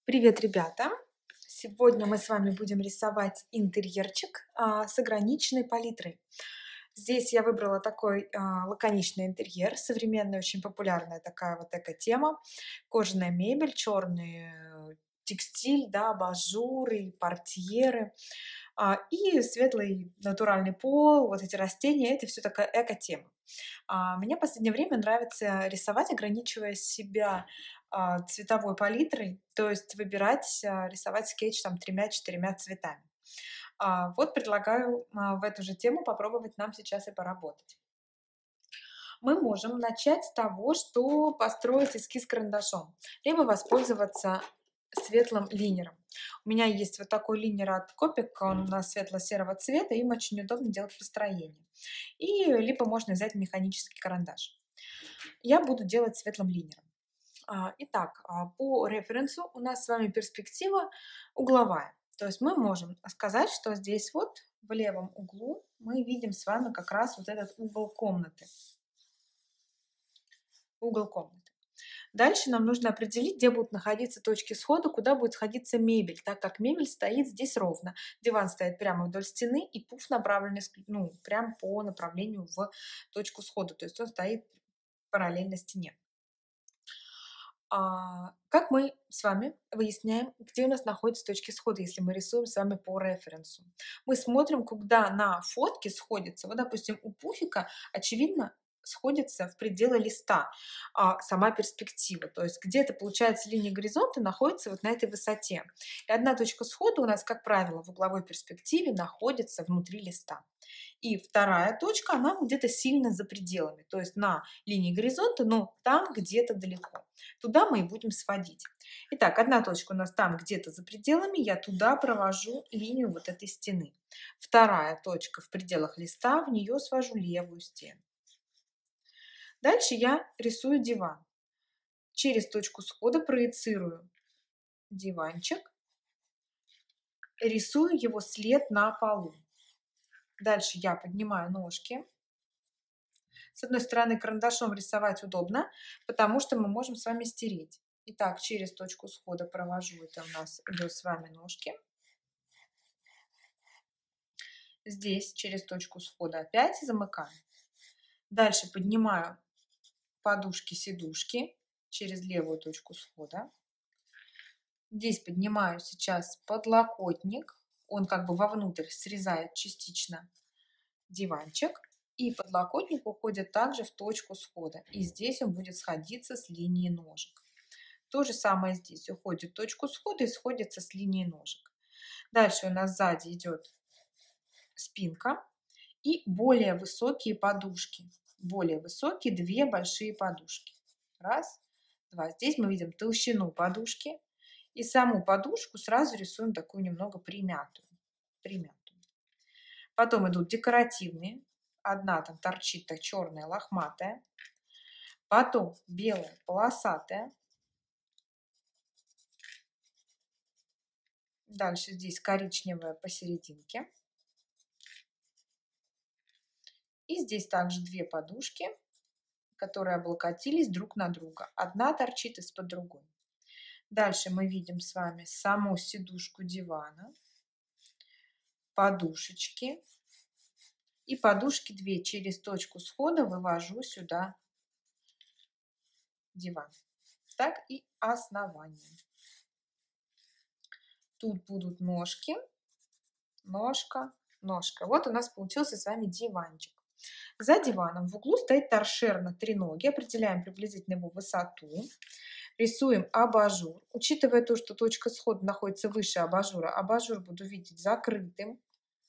Привет, ребята! Сегодня мы с вами будем рисовать интерьерчик с ограниченной палитрой. Здесь я выбрала такой лаконичный интерьер, современная, очень популярная такая вот эко-тема. Кожаная мебель, черный текстиль, да, абажуры, портьеры и светлый натуральный пол, вот эти растения, это все такая эко-тема. Мне в последнее время нравится рисовать, ограничивая себя цветовой палитрой, то есть выбирать, рисовать скетч там тремя-четырьмя цветами. Вот предлагаю в эту же тему попробовать нам сейчас и поработать. Мы можем начать с того, что построить эскиз карандашом, либо воспользоваться светлым линером. У меня есть вот такой линер от Copic, он светло-серого цвета, им очень удобно делать построение. И либо можно взять механический карандаш. Я буду делать светлым линером. Итак, по референсу у нас с вами перспектива угловая. То есть мы можем сказать, что здесь вот в левом углу мы видим с вами как раз вот этот угол комнаты. Угол комнаты. Дальше нам нужно определить, где будут находиться точки схода, куда будет сходиться мебель, так как мебель стоит здесь ровно. Диван стоит прямо вдоль стены, и пуф направлен прямо по направлению в точку схода. То есть он стоит параллельно стене. Как мы с вами выясняем, где у нас находятся точки схода, если мы рисуем с вами по референсу? Мы смотрим, куда на фотке сходится. Вот, допустим, у пуфика, очевидно, сходится в пределы листа сама перспектива. То есть где-то, получается, линия горизонта находится вот на этой высоте. И одна точка схода у нас, как правило, в угловой перспективе находится внутри листа. И вторая точка, она где-то сильно за пределами, то есть на линии горизонта, но там где-то далеко. Туда мы и будем сводить. Итак, одна точка у нас там где-то за пределами, я туда провожу линию вот этой стены. Вторая точка в пределах листа, в нее свожу левую стену. Дальше я рисую диван. Через точку схода проецирую диванчик, рисую его след на полу. Дальше я поднимаю ножки. С одной стороны, карандашом рисовать удобно, потому что мы можем с вами стереть. Итак, через точку схода провожу, это у нас идет с вами ножки. Здесь через точку схода опять замыкаем. Дальше поднимаю подушки-сидушки через левую точку схода. Здесь поднимаю сейчас подлокотник, он как бы вовнутрь срезает частично диванчик. И подлокотник уходит также в точку схода. И здесь он будет сходиться с линией ножек. То же самое здесь. Уходит в точку схода и сходится с линией ножек. Дальше у нас сзади идет спинка и более высокие подушки. Более высокие две большие подушки. Раз, два. Здесь мы видим толщину подушки. И саму подушку сразу рисуем такую немного примятую. Потом идут декоративные. Одна там торчит так черная, лохматая. Потом белая, полосатая. Дальше здесь коричневая посерединке. И здесь также две подушки, которые облокотились друг на друга. Одна торчит из-под другой. Дальше мы видим с вами саму сидушку дивана, подушечки. И подушки две через точку схода вывожу сюда диван. Так и основание. Тут будут ножки, ножка, ножка. Вот у нас получился с вами диванчик. За диваном в углу стоит торшер на 3 ноги. Определяем приблизительно его высоту. Рисуем абажур. Учитывая то, что точка схода находится выше абажура, абажур буду видеть закрытым,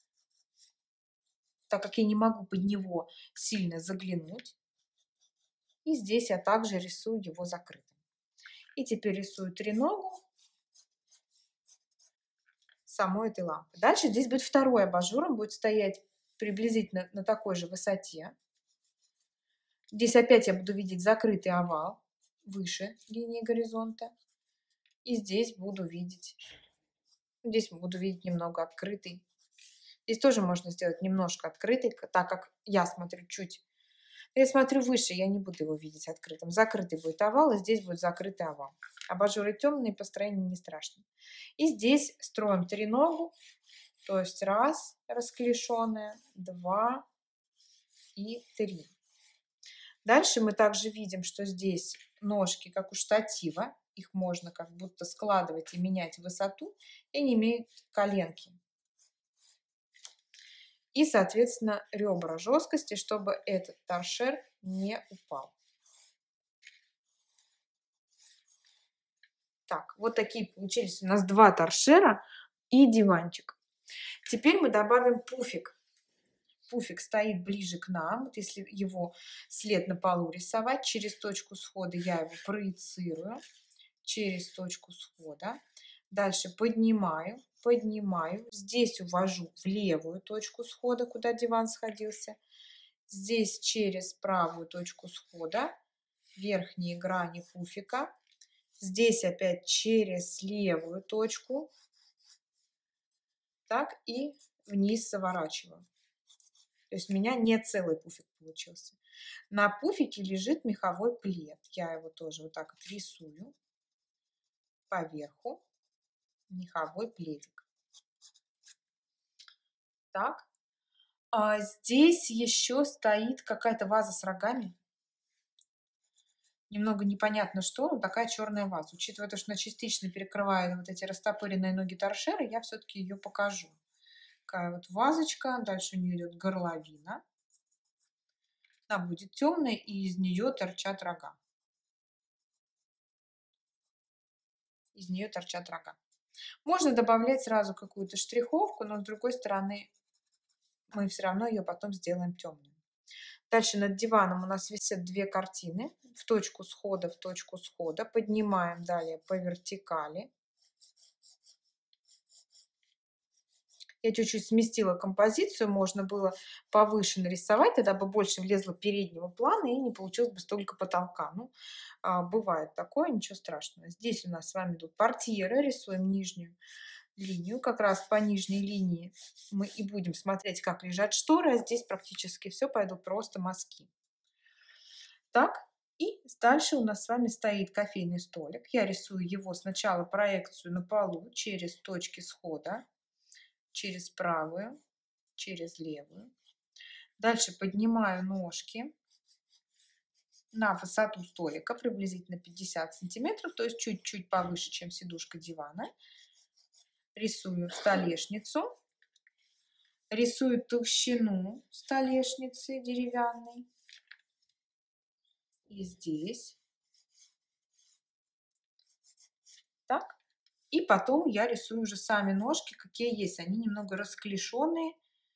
так как я не могу под него сильно заглянуть. И здесь я также рисую его закрытым. И теперь рисую треногу самой этой лампы. Дальше здесь будет второй абажур, он будет стоять приблизительно на такой же высоте. Здесь опять я буду видеть закрытый овал выше линии горизонта. И здесь буду видеть немного открытый. Здесь тоже можно сделать немножко открытый, так как я смотрю чуть Я смотрю выше, я не буду его видеть открытым. Закрытый будет овал, и здесь будет закрытый овал. Абажуры темные, построение не страшно. И здесь строим треногу, то есть раз расклешенная, два и три. Дальше мы также видим, что здесь ножки, как у штатива, их можно как будто складывать и менять высоту, и не имеют коленки. И, соответственно, ребра жесткости, чтобы этот торшер не упал. Так, вот такие получились у нас два торшера и диванчик. Теперь мы добавим пуфик. Пуфик стоит ближе к нам. Вот если его след на полу рисовать, через точку схода я его проецирую. Через точку схода. Дальше поднимаю, поднимаю. Здесь увожу в левую точку схода, куда диван сходился. Здесь через правую точку схода, верхние грани пуфика. Здесь опять через левую точку. Так, и вниз заворачиваю. То есть у меня не целый пуфик получился. На пуфике лежит меховой плед. Я его тоже вот так вот рисую. Поверху меховой пледик. Так. А здесь еще стоит какая-то ваза с рогами. Немного непонятно что, но такая черная ваза. Учитывая то, что она частично перекрывает вот эти растопыренные ноги торшера, я все-таки ее покажу. Такая вот вазочка. Дальше у нее идет горловина. Она будет темная, и из нее торчат рога. Из нее торчат рога. Можно добавлять сразу какую-то штриховку, но с другой стороны мы все равно ее потом сделаем темной. Дальше над диваном у нас висят две картины. В точку схода, в точку схода. Поднимаем далее по вертикали. Я чуть-чуть сместила композицию, можно было повыше нарисовать, тогда бы больше влезло переднего плана и не получилось бы столько потолка. Ну, бывает такое, ничего страшного. Здесь у нас с вами идут портьеры, рисуем нижнюю линию. Как раз по нижней линии мы и будем смотреть, как лежат шторы, а здесь практически все пойдут просто мазки. Так, и дальше у нас с вами стоит кофейный столик. Я рисую его сначала проекцию на полу через точки схода. Через правую, через левую. Дальше поднимаю ножки на высоту столика, приблизительно 50 сантиметров, то есть чуть-чуть повыше, чем сидушка дивана. Рисую столешницу. Рисую толщину столешницы деревянной. И здесь. Так. И потом я рисую уже сами ножки, какие есть. Они немного расклешенные,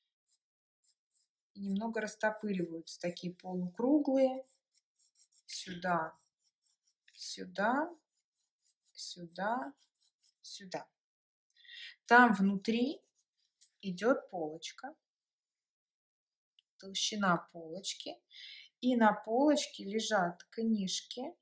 немного растопыриваются, такие полукруглые. Сюда, сюда, сюда, сюда. Там внутри идет полочка, толщина полочки. И на полочке лежат книжки.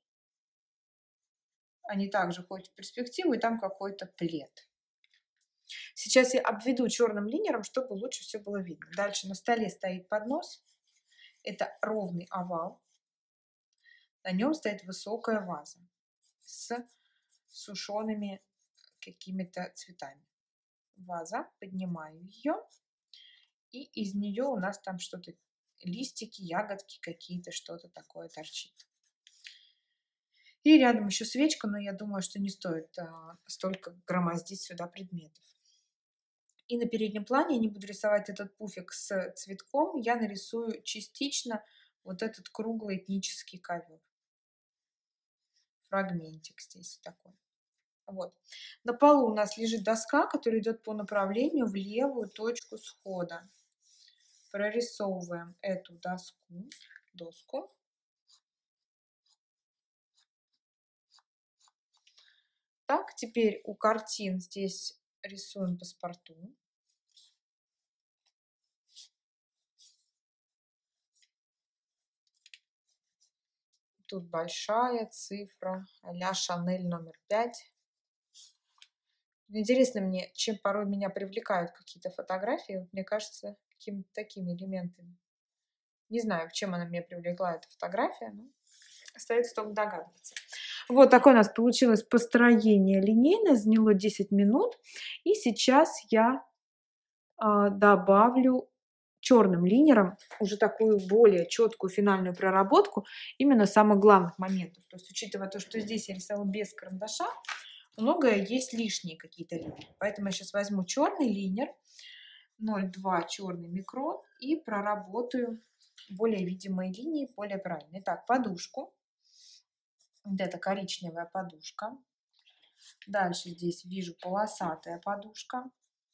Они также ходят в перспективу, и там какой-то плед. Сейчас я обведу черным линером, чтобы лучше все было видно. Дальше на столе стоит поднос. Это ровный овал. На нем стоит высокая ваза с сушеными какими-то цветами. Ваза, поднимаю ее, и из нее у нас там что-то, листики, ягодки какие-то, что-то такое торчит. И рядом еще свечка, но я думаю, что не стоит столько громоздить сюда предметов. И на переднем плане я не буду рисовать этот пуфик с цветком, я нарисую частично вот этот круглый этнический ковер. Фрагментик здесь такой. Вот. На полу у нас лежит доска, которая идет по направлению в левую точку схода. Прорисовываем эту доску. Так, теперь у картин здесь рисуем паспорту. Тут большая цифра а-ля Шанель номер 5. Интересно мне, чем порой меня привлекают какие-то фотографии. Мне кажется, какими-то такими элементами. Не знаю, чем она меня привлекла, эта фотография, но остается только догадываться. Вот такое у нас получилось построение линейное, заняло 10 минут. И сейчас я добавлю черным линером уже такую более четкую финальную проработку именно самых главных моментов. То есть, учитывая то, что здесь я рисовала без карандаша, многое есть лишние какие-то линии. Поэтому я сейчас возьму черный линер, 0,2 черный микрон и проработаю более видимые линии, более правильные. Итак, подушку. Вот это коричневая подушка. Дальше здесь вижу полосатая подушка.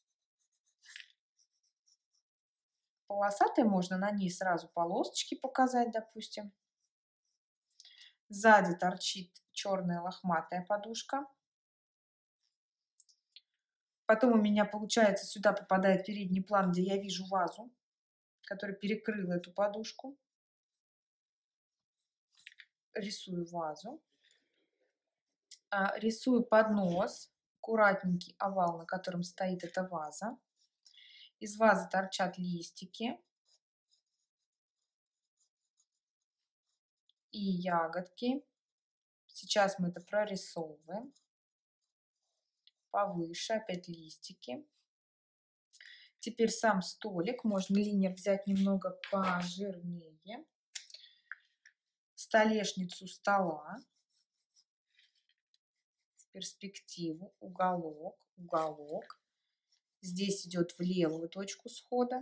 Полосатая, можно на ней сразу полосочки показать, допустим. Сзади торчит черная лохматая подушка. Потом у меня, получается, сюда попадает передний план, где я вижу вазу, который перекрыл эту подушку. Рисую вазу. Рисую поднос, аккуратненький овал, на котором стоит эта ваза. Из вазы торчат листики и ягодки. Сейчас мы это прорисовываем. Повыше опять листики. Теперь сам столик. Можно линер взять немного пожирнее. Столешницу стола. В перспективу. Уголок, уголок. Здесь идет в левую точку схода.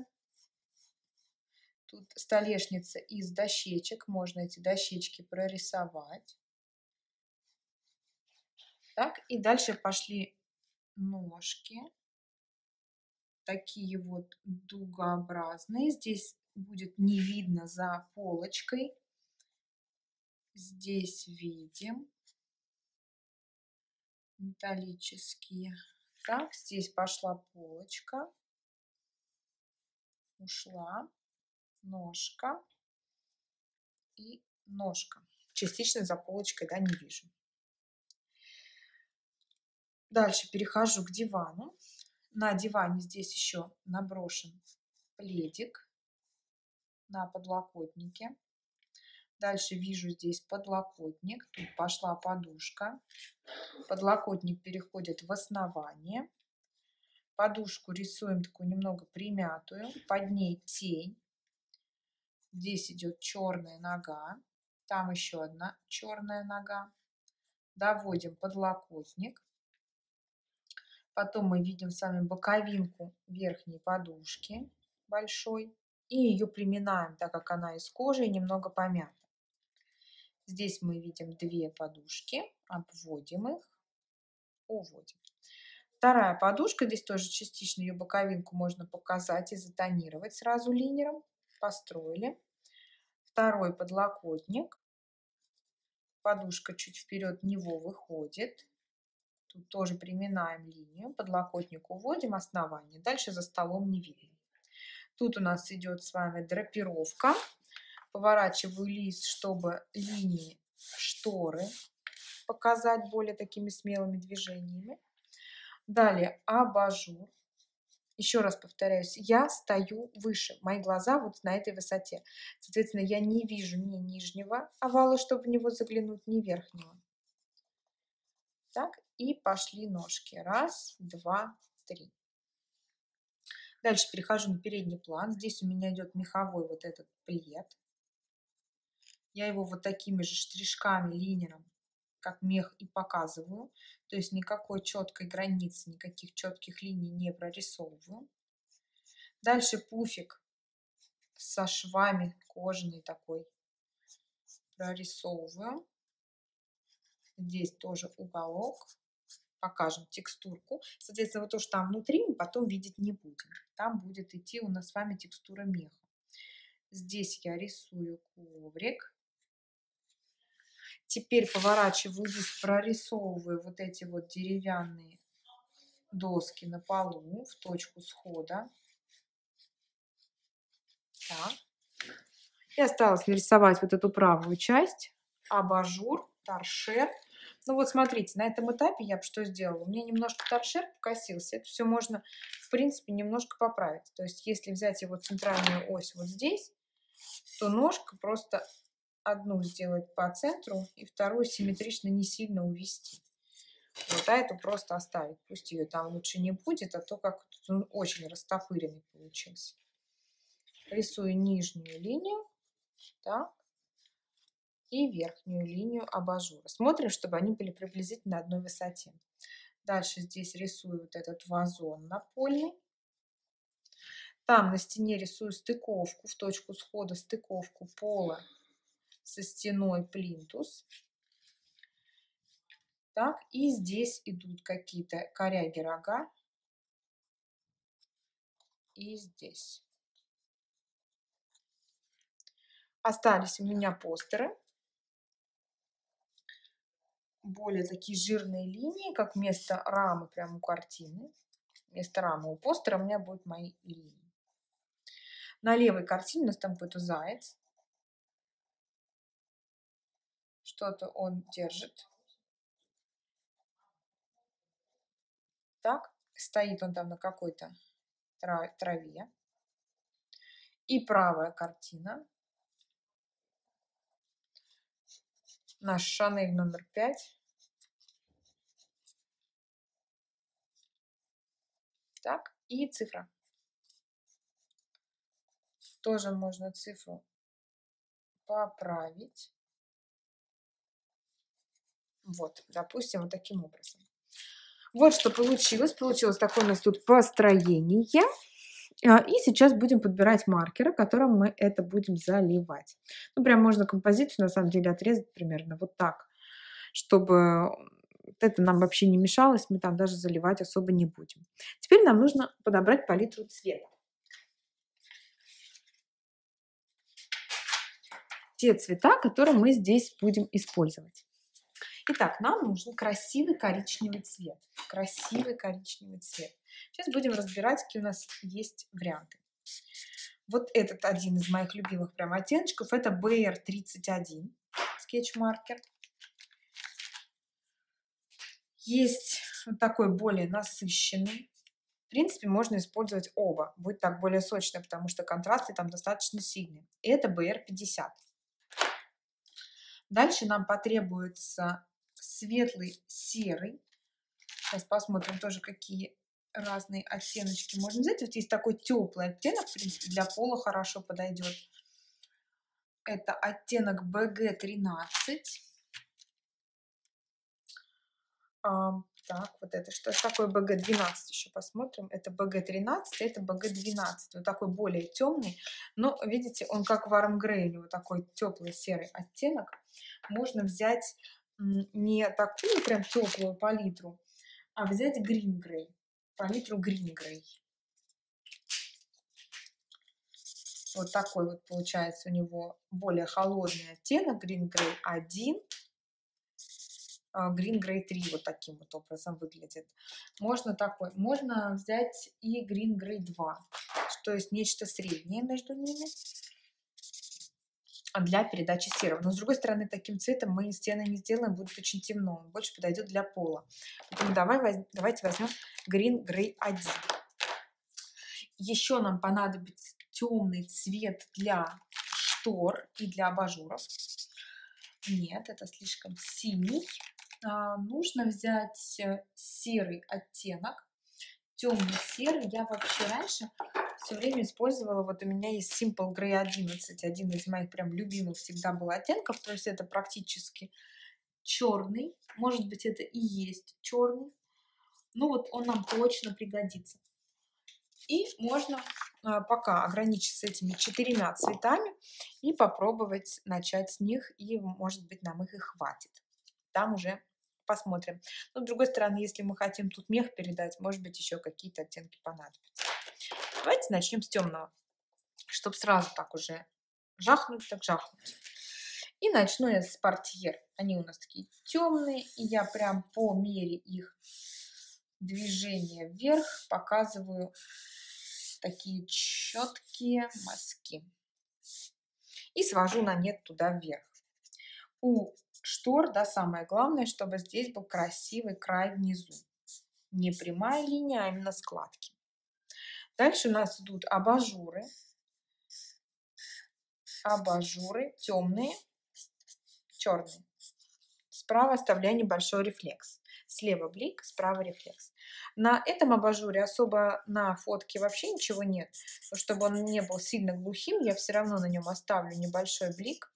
Тут столешница из дощечек. Можно эти дощечки прорисовать. Так, и дальше пошли ножки. Такие вот дугообразные. Здесь будет не видно за полочкой. Здесь видим металлические. Так, здесь пошла полочка. Ушла ножка и ножка. Частично за полочкой, да, не вижу. Дальше перехожу к дивану. На диване здесь еще наброшен пледик на подлокотнике. Дальше вижу здесь подлокотник. Тут пошла подушка. Подлокотник переходит в основание. Подушку рисуем такую немного примятую. Под ней тень. Здесь идет черная нога. Там еще одна черная нога. Доводим подлокотник. Потом мы видим с вами боковинку верхней подушки большой. И ее приминаем, так как она из кожи и немного помята. Здесь мы видим две подушки. Обводим их. Уводим. Вторая подушка. Здесь тоже частично ее боковинку можно показать и затонировать сразу линером. Построили. Второй подлокотник. Подушка чуть вперед него выходит. Тут тоже приминаем линию. Подлокотник уводим, основание. Дальше за столом не видно. Тут у нас идет с вами драпировка. Поворачиваю лист, чтобы линии шторы показать более такими смелыми движениями. Далее абажур. Еще раз повторяюсь, я стою выше. Мои глаза вот на этой высоте. Соответственно, я не вижу ни нижнего овала, чтобы в него заглянуть, ни верхнего. Так, и пошли ножки. Раз, два, три. Дальше перехожу на передний план. Здесь у меня идет меховой вот этот плед. Я его вот такими же штришками, линером, как мех, и показываю. То есть никакой четкой границы, никаких четких линий не прорисовываю. Дальше пуфик со швами, кожаный такой, прорисовываю. Здесь тоже уголок. Покажем текстурку. Соответственно, вот то, что там внутри, мы потом видеть не будем. Там будет идти у нас с вами текстура меха. Здесь я рисую коврик. Теперь поворачиваю лист, прорисовываю вот эти вот деревянные доски на полу в точку схода. Так. И осталось нарисовать вот эту правую часть. Абажур, торшер. Ну вот смотрите, на этом этапе я бы что сделала? У меня немножко торшер покосился. Это все можно, в принципе, немножко поправить. То есть если взять его центральную ось вот здесь то ножку просто одну сделать по центру и вторую симметрично не сильно увести. Вот, а эту просто оставить. Пусть ее там лучше не будет, а то как он очень растопыренный получился. Рисую нижнюю линию, так, и верхнюю линию абажура. Смотрим, чтобы они были приблизительно на одной высоте. Дальше здесь рисую вот этот вазон напольный. Там на стене рисую стыковку, в точку схода стыковку пола со стеной плинтус. Так, и здесь идут какие-то коряги рога. И здесь. Остались у меня постеры. Более такие жирные линии, как вместо рамы прямо у картины. Вместо рамы у постера у меня будут мои линии. На левой картине у нас там какой-то заяц. Что-то он держит. Так, стоит он там на какой-то траве. И правая картина. Наш Шанель номер 5. Так, и цифра. Тоже можно цифру поправить. Вот, допустим, вот таким образом. Вот что получилось. Получилось такое у нас тут построение. И сейчас будем подбирать маркеры, которым мы это будем заливать. Ну, прям можно композицию, на самом деле, отрезать примерно вот так, чтобы это нам вообще не мешалось, мы там даже заливать особо не будем. Теперь нам нужно подобрать палитру цвета. Те цвета, которые мы здесь будем использовать. Итак, нам нужен красивый коричневый цвет. Красивый коричневый цвет. Сейчас будем разбирать, какие у нас есть варианты. Вот этот один из моих любимых прям оттеночков. Это BR31 скетч-маркер. Есть вот такой более насыщенный. В принципе, можно использовать оба. Будет так более сочно, потому что контрасты там достаточно сильные. И это BR50. Дальше нам потребуется светлый серый. Сейчас посмотрим тоже, какие разные оттеночки можно взять. Вот есть такой теплый оттенок, в принципе, для пола хорошо подойдет. Это оттенок BG13. Так, вот это что такое BG12 еще посмотрим. Это BG13, это BG12. Вот такой более темный. Но, видите, он как Warm Grey, у него такой теплый серый оттенок. Можно взять не такую прям теплую палитру, а взять Green Grey. Палитру Green Grey. Вот такой вот получается у него более холодный оттенок. Green Grey 1. Green Grey 3 вот таким вот образом выглядит. Можно такой. Можно взять и Green Grey 2. То есть нечто среднее между ними для передачи серого. Но с другой стороны, таким цветом мы стены не сделаем, будет очень темно. Он больше подойдет для пола. Поэтому давайте возьмем Green Grey 1. Еще нам понадобится темный цвет для штор и для абажуров. Нет, это слишком синий. Нужно взять серый оттенок. Темный серый. Я вообще раньше все время использовала, вот у меня есть Simple Grey 11, один из моих прям любимых всегда был оттенков, то есть это практически черный, может быть это и есть черный, ну вот он нам точно пригодится. И можно пока ограничиться этими 4 цветами и попробовать начать с них, и может быть нам их и хватит. Там уже посмотрим. Но с другой стороны, если мы хотим тут мех передать, может быть еще какие-то оттенки понадобятся. Давайте начнем с темного, чтобы сразу так уже жахнуть, так жахнуть. И начну я с портьер. Они у нас такие темные, и я прям по мере их движения вверх показываю такие четкие мазки. И свожу на нет туда вверх. У штор, да, самое главное, чтобы здесь был красивый край внизу. Не прямая линия, а именно складки. Дальше у нас идут абажуры. абажуры темные, черные. Справа оставляю небольшой рефлекс. Слева блик, справа рефлекс. На этом абажуре особо на фотке вообще ничего нет. Но чтобы он не был сильно глухим, я все равно на нем оставлю небольшой блик.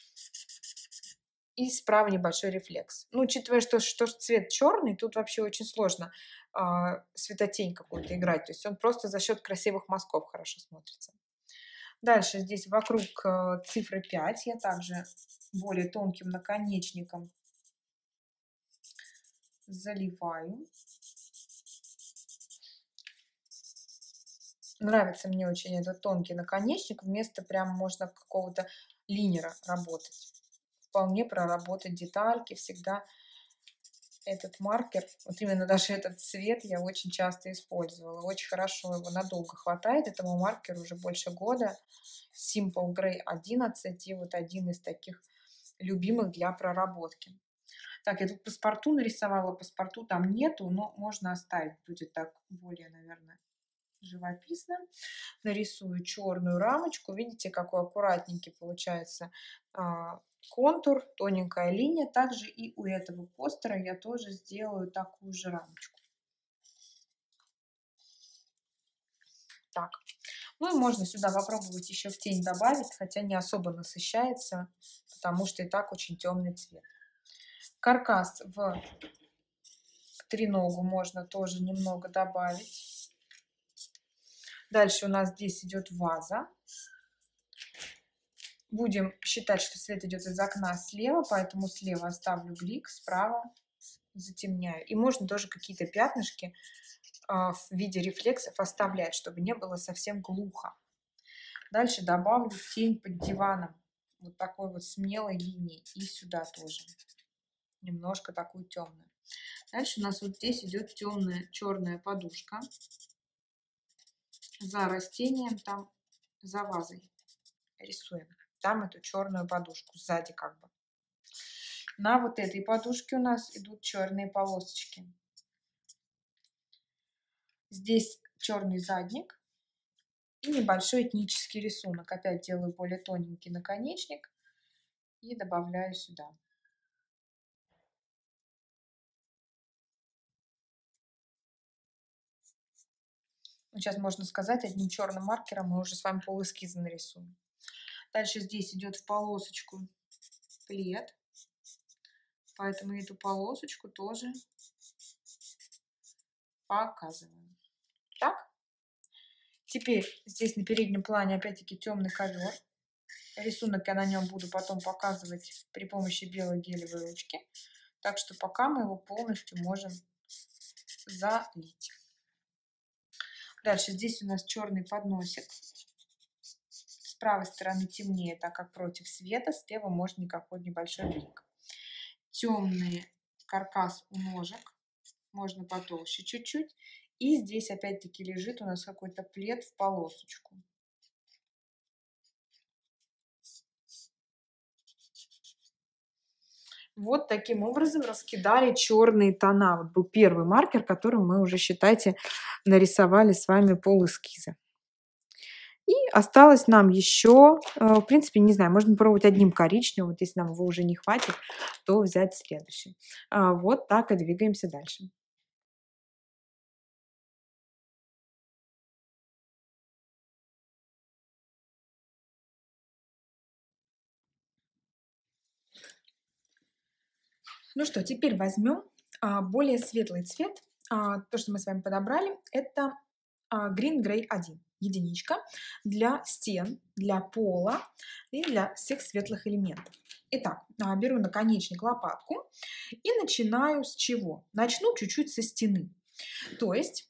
И справа небольшой рефлекс. Ну, учитывая, что цвет черный, тут вообще очень сложно светотень какую-то играть. То есть он просто за счет красивых мазков хорошо смотрится. Дальше здесь вокруг цифры 5 я также более тонким наконечником заливаю. Нравится мне очень этот тонкий наконечник. Вместо прям можно какого-то линера работать. Вполне проработать детальки. Всегда этот маркер, вот именно даже этот цвет я очень часто использовала. Очень хорошо его надолго хватает. Этому маркеру уже больше года. Simple Gray 11. И вот один из таких любимых для проработки. Так, я тут паспорту нарисовала. Паспорту там нету, но можно оставить. Будет так более, наверное, живописно. Нарисую черную рамочку. Видите, какой аккуратненький получается контур, тоненькая линия. Также и у этого постера я тоже сделаю такую же рамочку. Так, ну и можно сюда попробовать еще в тень добавить, хотя не особо насыщается, потому что и так очень темный цвет. Каркас в треногу можно тоже немного добавить. Дальше у нас здесь идет ваза. Будем считать, что свет идет из окна слева, поэтому слева оставлю блик, справа затемняю. И можно тоже какие-то пятнышки в виде рефлексов оставлять, чтобы не было совсем глухо. Дальше добавлю тень под диваном. Вот такой вот смелой линией. И сюда тоже. Немножко такую темную. Дальше у нас вот здесь идет темная черная подушка. За растением, там за вазой рисуем. Там эту черную подушку сзади как бы. На вот этой подушке у нас идут черные полосочки. Здесь черный задник и небольшой этнический рисунок. Опять делаю более тоненький наконечник и добавляю сюда. Сейчас можно сказать, одним черным маркером мы уже с вами полэскиза нарисуем. Дальше здесь идет в полосочку плед. Поэтому эту полосочку тоже показываем. Так. Теперь здесь на переднем плане опять-таки темный ковер. Рисунок я на нем буду потом показывать при помощи белой гелевой ручки. Так что пока мы его полностью можем залить. Дальше здесь у нас черный подносик. С правой стороны темнее, так как против света. Слева можно никакой небольшой блик. Темный каркас у ножек. Можно потолще чуть-чуть. И здесь опять-таки лежит у нас какой-то плед в полосочку. Вот таким образом раскидали черные тона. Вот был первый маркер, которым мы уже, считайте, нарисовали с вами полэскиза. И осталось нам еще, в принципе, не знаю, можно пробовать одним коричневым. Вот если нам его уже не хватит, то взять следующий. Вот так и двигаемся дальше. Ну что, теперь возьмем более светлый цвет. То, что мы с вами подобрали, это Green Gray 1. Единичка для стен, для пола и для всех светлых элементов. Итак, беру наконечник, лопатку и начинаю с чего? Начну чуть-чуть со стены. То есть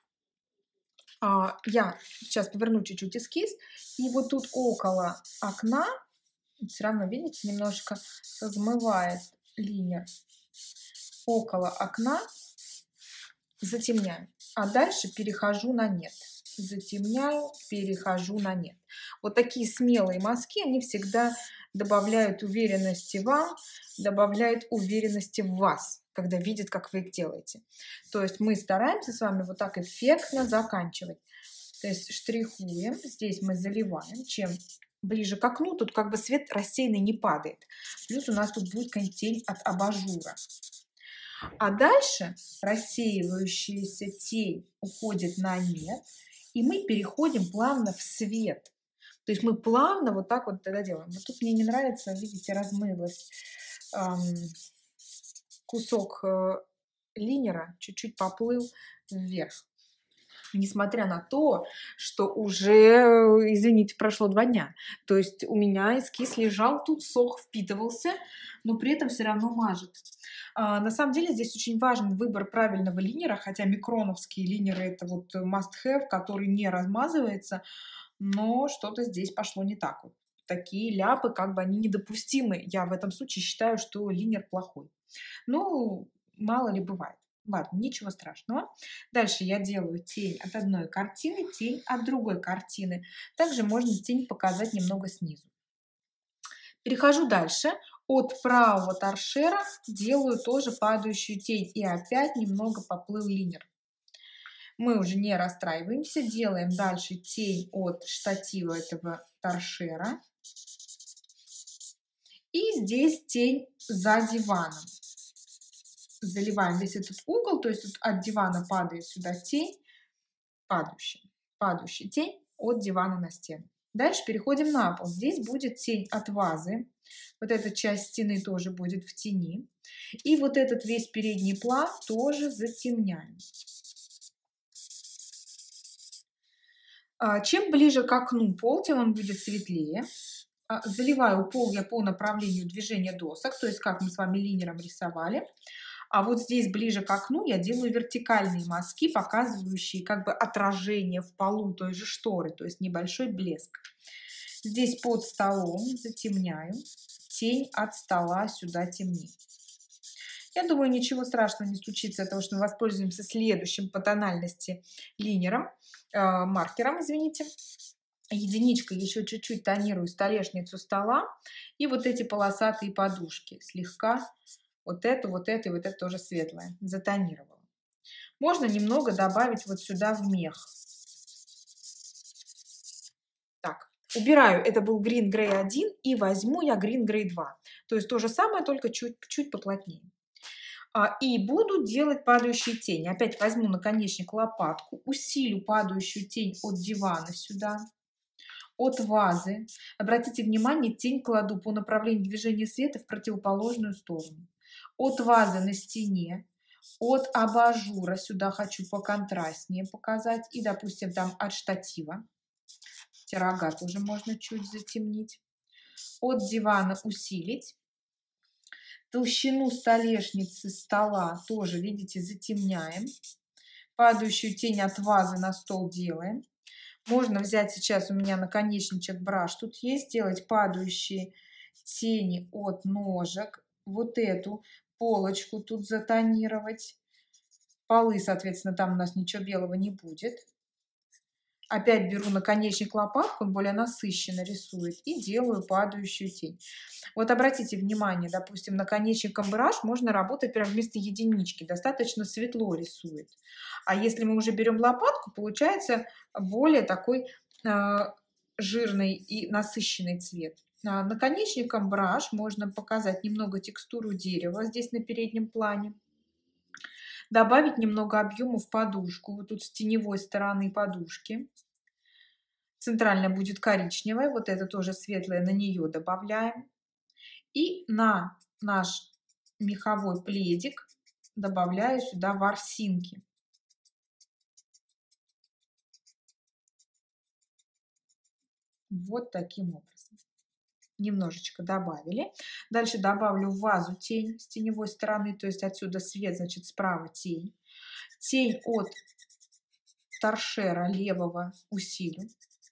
я сейчас поверну чуть-чуть эскиз, и вот тут около окна, все равно, видите, немножко размывает линия, около окна затемняю, а дальше перехожу на нет. Затемняю, перехожу на нет. Вот такие смелые мазки, они всегда добавляют уверенности вам, добавляют уверенности в вас, когда видят, как вы их делаете. То есть мы стараемся с вами вот так эффектно заканчивать. То есть штрихуем, здесь мы заливаем. Чем ближе к окну, тут как бы свет рассеянный не падает. Плюс у нас тут будет какая-нибудь тень от абажура. А дальше рассеивающаяся тень уходит на нет, и мы переходим плавно в свет. То есть мы плавно вот так вот тогда делаем. Вот тут мне не нравится, видите, размылось кусок линера, чуть-чуть поплыл вверх. Несмотря на то, что уже, извините, прошло 2 дня. То есть у меня эскиз лежал, тут сок впитывался, но при этом все равно мажет. На самом деле здесь очень важен выбор правильного линера, хотя микроновские линеры это вот must have, который не размазывается, но что-то здесь пошло не так. Вот такие ляпы, как бы они недопустимы. Я в этом случае считаю, что линер плохой. Ну, мало ли бывает. Ладно, ничего страшного. Дальше я делаю тень от одной картины, тень от другой картины. Также можно тень показать немного снизу. Перехожу дальше. От правого торшера делаю тоже падающую тень. И опять немного поплыл линер. Мы уже не расстраиваемся. Делаем дальше тень от штатива этого торшера. И здесь тень за диваном. Заливаем весь этот угол, то есть от дивана падает сюда тень, падающая тень от дивана на стену. Дальше переходим на пол. Здесь будет тень от вазы. Вот эта часть стены тоже будет в тени. И вот этот весь передний план тоже затемняем. Чем ближе к окну пол, тем он будет светлее. Заливаю пол я по направлению движения досок, то есть как мы с вами линером рисовали. А вот здесь ближе к окну я делаю вертикальные мазки, показывающие как бы отражение в полу той же шторы, то есть небольшой блеск. Здесь под столом затемняю, тень от стола сюда темнее. Я думаю, ничего страшного не случится от того, что мы воспользуемся следующим по тональности линером, маркером, извините. Единичкой еще чуть-чуть тонирую столешницу стола и вот эти полосатые подушки слегка. Вот это и вот это тоже светлое. Затонировала. Можно немного добавить вот сюда в мех. Так, убираю. Это был Green Grey 1 и возьму я Green Grey 2. То есть то же самое, только чуть поплотнее. И буду делать падающие тени. Опять возьму наконечник лопатку, усилю падающую тень от дивана сюда. От вазы. Обратите внимание, тень кладу по направлению движения света в противоположную сторону. От вазы на стене, от абажура, сюда хочу поконтрастнее показать, и, допустим, там от штатива, рога тоже можно чуть затемнить, от дивана усилить, толщину столешницы стола тоже, видите, затемняем, падающую тень от вазы на стол делаем. Можно взять сейчас, у меня наконечничек браш тут есть, сделать падающие тени от ножек, вот эту полочку тут затонировать. Полы, соответственно, там у нас ничего белого не будет. Опять беру наконечник лопатку, он более насыщенно рисует, и делаю падающую тень. Вот обратите внимание, допустим, наконечником браш можно работать прямо вместо единички, достаточно светло рисует. А если мы уже берем лопатку, получается более такой жирный и насыщенный цвет. Наконечником браш можно показать немного текстуру дерева здесь на переднем плане. Добавить немного объема в подушку. Вот тут с теневой стороны подушки. Центральная будет коричневая. Вот это тоже светлая, на нее добавляем. И на наш меховой пледик добавляю сюда ворсинки. Вот таким образом. Немножечко добавили. Дальше добавлю в вазу тень с теневой стороны, то есть отсюда свет, значит, справа тень. Тень от торшера левого усилю.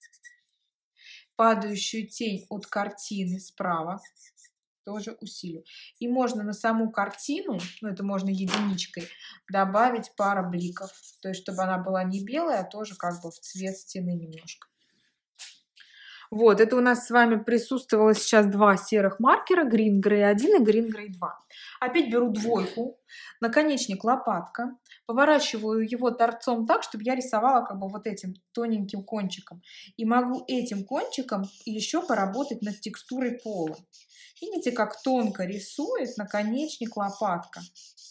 Падающую тень от картины справа тоже усилю. И можно на саму картину, ну это можно единичкой, добавить пара бликов. То есть, чтобы она была не белая, а тоже как бы в цвет стены немножко. Вот, это у нас с вами присутствовало сейчас два серых маркера, Green Grey 1 и Green Grey 2. Опять беру двойку, наконечник лопатка, поворачиваю его торцом так, чтобы я рисовала как бы вот этим тоненьким кончиком. И могу этим кончиком еще поработать над текстурой пола. Видите, как тонко рисует наконечник лопатка.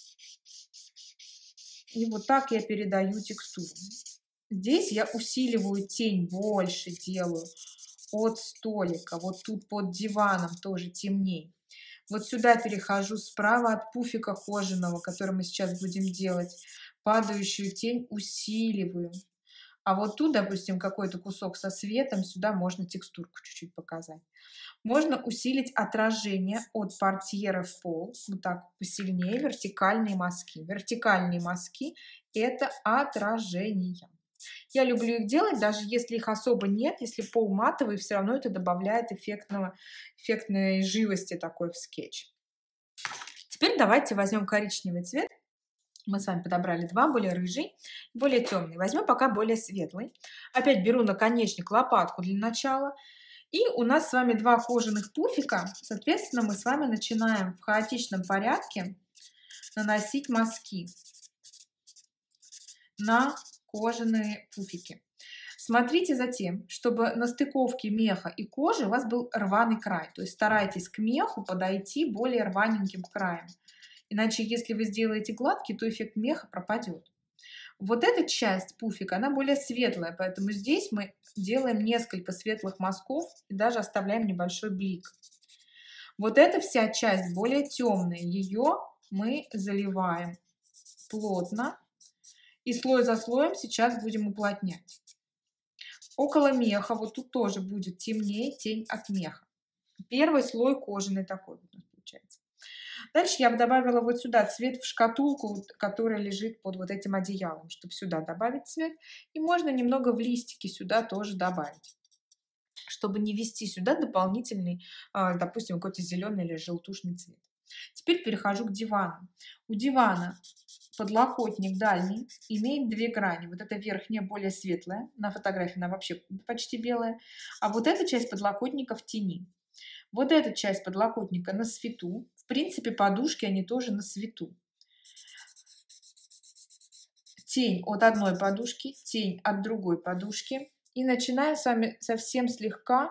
И вот так я передаю текстуру. Здесь я усиливаю тень, больше делаю от столика. Вот тут под диваном тоже темней. Вот сюда перехожу справа от пуфика кожаного, который мы сейчас будем делать. Падающую тень усиливаю. А вот тут, допустим, какой-то кусок со светом, сюда можно текстурку чуть-чуть показать. Можно усилить отражение от портьера в пол. Вот так посильнее. Вертикальные мазки. Вертикальные мазки – это отражение. Я люблю их делать, даже если их особо нет, если пол матовый, все равно это добавляет эффектной живости такой в скетч. Теперь давайте возьмем коричневый цвет. Мы с вами подобрали два, более рыжий, более темный. Возьмем пока более светлый. Опять беру наконечник, лопатку для начала. И у нас с вами два кожаных пуфика. Соответственно, мы с вами начинаем в хаотичном порядке наносить мазки на кожаные пуфики. Смотрите за тем, чтобы на стыковке меха и кожи у вас был рваный край. То есть старайтесь к меху подойти более рваненьким краем. Иначе, если вы сделаете гладкий, то эффект меха пропадет. Вот эта часть пуфика, она более светлая, поэтому здесь мы делаем несколько светлых мазков и даже оставляем небольшой блик. Вот эта вся часть более темная, ее мы заливаем плотно. И слой за слоем сейчас будем уплотнять. Около меха, вот тут тоже будет темнее, тень от меха. Первый слой кожаный такой вот у нас получается. Дальше я бы добавила вот сюда цвет в шкатулку, которая лежит под вот этим одеялом, чтобы сюда добавить цвет. И можно немного в листики сюда тоже добавить, чтобы не ввести сюда дополнительный, допустим, какой-то зеленый или желтушный цвет. Теперь перехожу к дивану. У дивана подлокотник дальний имеет две грани. Вот эта верхняя более светлая, на фотографии она вообще почти белая, а вот эта часть подлокотника в тени. Вот эта часть подлокотника на свету. В принципе, подушки они тоже на свету. Тень от одной подушки, тень от другой подушки. И начинаем с вами совсем слегка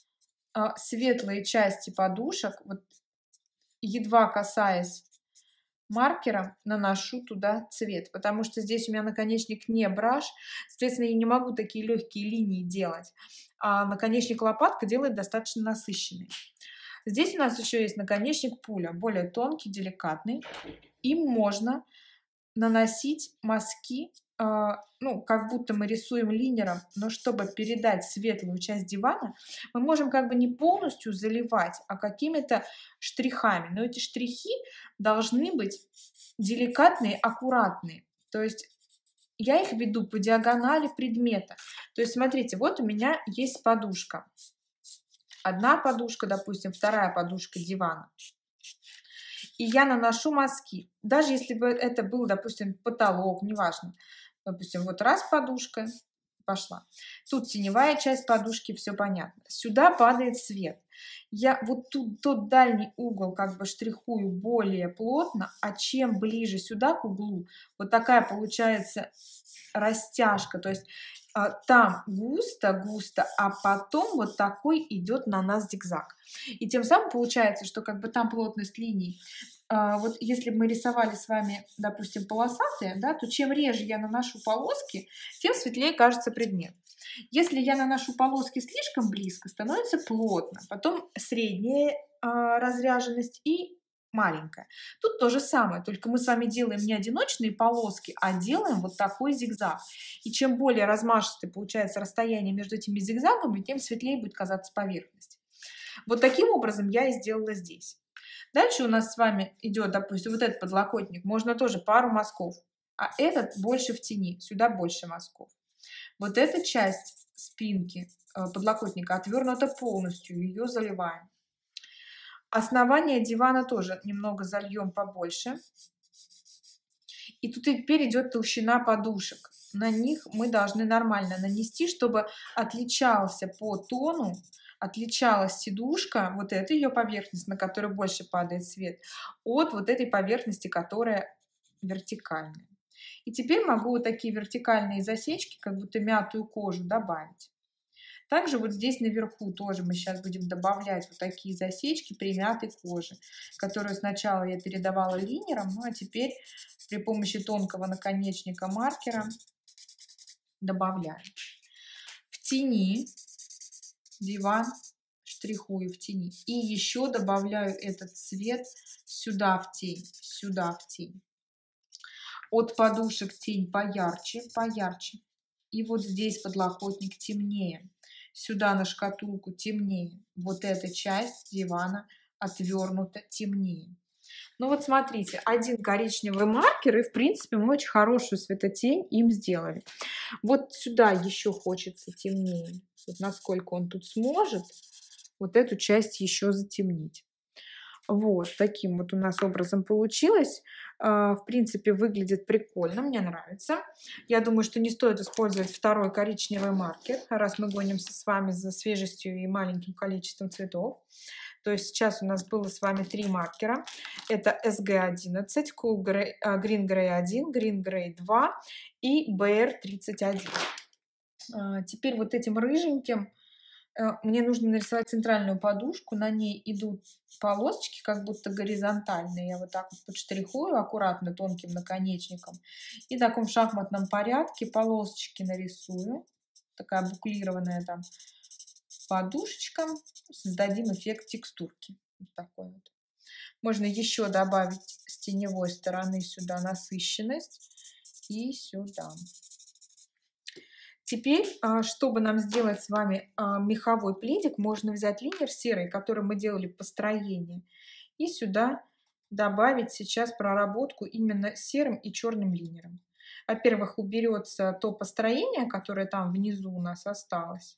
светлые части подушек, вот едва касаясь маркером, наношу туда цвет, потому что здесь у меня наконечник не браш, соответственно, я не могу такие легкие линии делать, а наконечник лопатка делает достаточно насыщенный. Здесь у нас еще есть наконечник пуля, более тонкий, деликатный. Им можно наносить мазки, ну, как будто мы рисуем линером, но чтобы передать светлую часть дивана, мы можем как бы не полностью заливать, а какими-то штрихами. Но эти штрихи должны быть деликатные, аккуратные. То есть я их веду по диагонали предмета. То есть смотрите, вот у меня есть подушка. Одна подушка, допустим, вторая подушка дивана. И я наношу мазки. Даже если бы это был, допустим, потолок, неважно. Допустим, вот раз подушка пошла. Тут теневая часть подушки, все понятно. Сюда падает свет. Я вот тут тот дальний угол как бы штрихую более плотно, а чем ближе сюда к углу, вот такая получается растяжка. То есть там густо-густо, а потом вот такой идет на нас зигзаг. И тем самым получается, что как бы там плотность линий. Вот если бы мы рисовали с вами, допустим, полосатые, да, то чем реже я наношу полоски, тем светлее кажется предмет. Если я наношу полоски слишком близко, становится плотно. Потом средняя разряженность и маленькая. Тут то же самое, только мы с вами делаем не одиночные полоски, а делаем вот такой зигзаг. И чем более размашистое получается расстояние между этими зигзагами, тем светлее будет казаться поверхность. Вот таким образом я и сделала здесь. Дальше у нас с вами идет, допустим, вот этот подлокотник. Можно тоже пару мазков, а этот больше в тени. Сюда больше мазков. Вот эта часть спинки подлокотника отвернута полностью. Ее заливаем. Основание дивана тоже немного зальем побольше. И тут теперь идет толщина подушек. на них мы должны нормально нанести, чтобы отличался по тону, отличалась сидушка, вот эта ее поверхность, на которой больше падает свет, от вот этой поверхности, которая вертикальная. И теперь могу вот такие вертикальные засечки, как будто мятую кожу, добавить. Также вот здесь наверху тоже мы сейчас будем добавлять вот такие засечки при мятой коже, которую сначала я передавала линером, ну а теперь при помощи тонкого наконечника маркера добавляю. В тени диван штрихую в тени. И еще добавляю этот цвет сюда в тень, сюда в тень. От подушек тень поярче, поярче. И вот здесь подлокотник темнее. Сюда на шкатулку темнее. Вот эта часть дивана отвернута темнее. Ну вот смотрите, один коричневый маркер, и в принципе мы очень хорошую светотень им сделали. Вот сюда еще хочется темнее. Вот насколько он тут сможет вот эту часть еще затемнить. Вот таким вот у нас образом получилось. В принципе, выглядит прикольно, мне нравится. Я думаю, что не стоит использовать второй коричневый маркер, раз мы гонимся с вами за свежестью и маленьким количеством цветов. То есть сейчас у нас было с вами 3 маркера. Это SG11, Cool Green Grey 1, Green Grey 2 и BR31. Теперь вот этим рыженьким мне нужно нарисовать центральную подушку. На ней идут полосочки, как будто горизонтальные. Я вот так вот подштрихую аккуратно тонким наконечником. И в таком шахматном порядке полосочки нарисую. Такая буклированная там подушечка. Создадим эффект текстурки. Вот такой вот. Можно еще добавить с теневой стороны сюда насыщенность. И сюда. Теперь, чтобы нам сделать с вами меховой пледик, можно взять линер серый, который мы делали построение, и сюда добавить сейчас проработку именно серым и черным линером. Во-первых, уберется то построение, которое там внизу у нас осталось.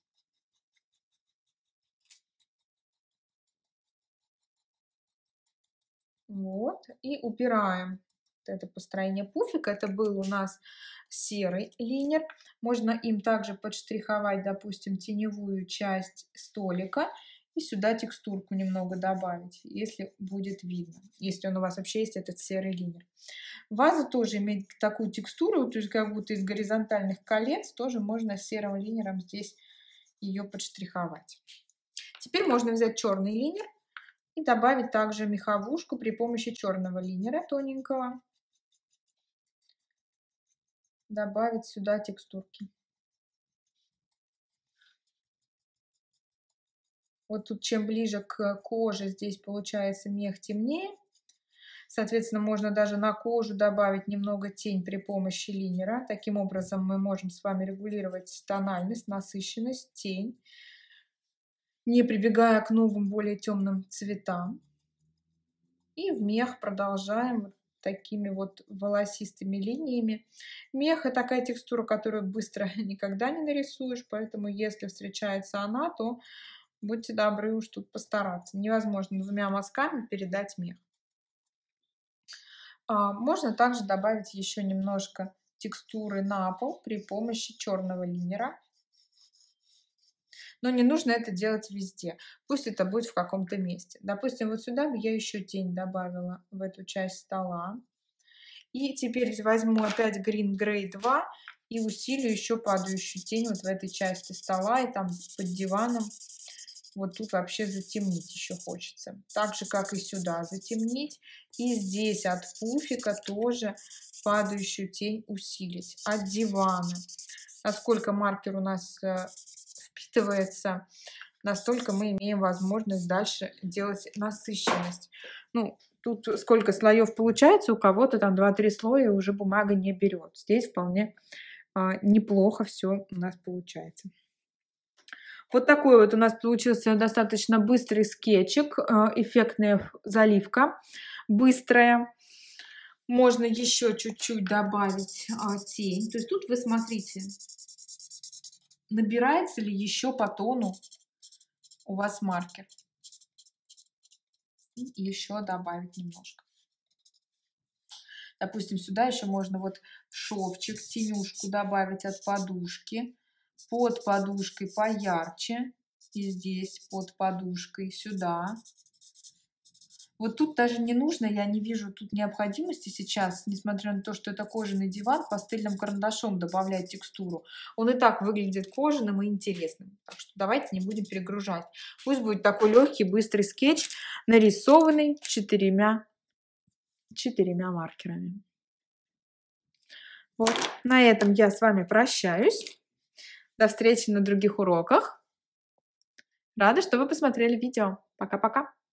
Вот, и убираем это построение пуфика. Это был у нас серый линер. Можно им также подштриховать, допустим, теневую часть столика и сюда текстурку немного добавить, если будет видно, если он у вас вообще есть, этот серый линер. Ваза тоже имеет такую текстуру, то есть как будто из горизонтальных колец, тоже можно серым линером здесь ее подштриховать. Теперь можно взять черный линер и добавить также меховушку при помощи черного линера тоненького. Добавить сюда текстурки. Вот тут чем ближе к коже, здесь получается мех темнее. Соответственно, можно даже на кожу добавить немного тень при помощи линера. Таким образом мы можем с вами регулировать тональность, насыщенность, тень, не прибегая к новым, более темным цветам. И в мех продолжаем такими вот волосистыми линиями. Мех — это такая текстура, которую быстро никогда не нарисуешь, поэтому если встречается она, то будьте добры уж тут постараться. Невозможно 2 мазками передать мех. Можно также добавить еще немножко текстуры на пол при помощи черного линера. Но не нужно это делать везде. Пусть это будет в каком-то месте. Допустим, вот сюда я еще тень добавила в эту часть стола. И теперь возьму опять Green Grey 2 и усилю еще падающую тень вот в этой части стола и там под диваном. Вот тут вообще затемнить еще хочется. Так же, как и сюда затемнить. И здесь от пуфика тоже падающую тень усилить. От дивана. Насколько маркер у нас впитывается, настолько мы имеем возможность дальше делать насыщенность. Ну, тут сколько слоев получается, у кого-то там 2-3 слоя уже бумага не берет. Здесь вполне неплохо все у нас получается. Вот такой вот у нас получился достаточно быстрый скетчик, эффектная заливка, быстрая. Можно еще чуть-чуть добавить тень. То есть тут вы смотрите, набирается ли еще по тону у вас маркер. И еще добавить немножко. Допустим, сюда еще можно вот шовчик, тенюшку добавить от подушки. Под подушкой поярче. И здесь под подушкой сюда. Вот тут даже не нужно, я не вижу тут необходимости сейчас, несмотря на то, что это кожаный диван, пастельным карандашом добавлять текстуру. Он и так выглядит кожаным и интересным. Так что давайте не будем перегружать. Пусть будет такой легкий, быстрый скетч, нарисованный четырьмя маркерами. Вот. На этом я с вами прощаюсь. До встречи на других уроках. Рада, что вы посмотрели видео. Пока-пока.